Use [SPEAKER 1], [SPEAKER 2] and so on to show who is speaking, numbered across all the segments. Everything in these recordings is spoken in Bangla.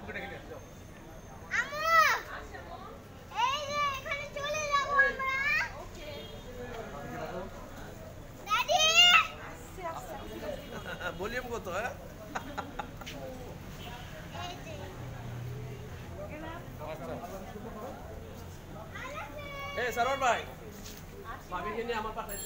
[SPEAKER 1] ভলিউম কত হ্যাঁ এই সরোর ভাই ভাবিকে নিয়ে আমার পাঠাই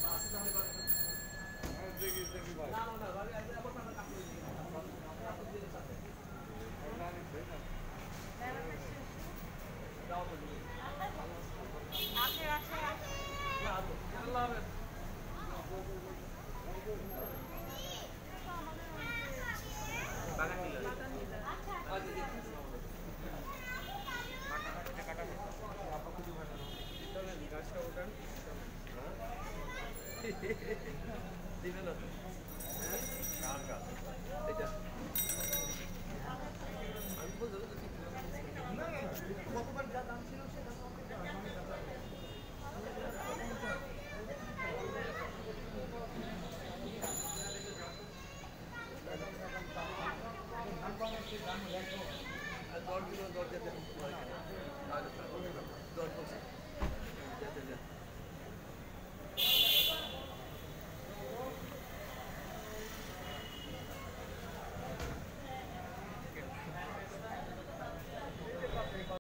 [SPEAKER 1] দিবেন না কার কাজ এটা আমি বলতে কতবার যা দাম ছিল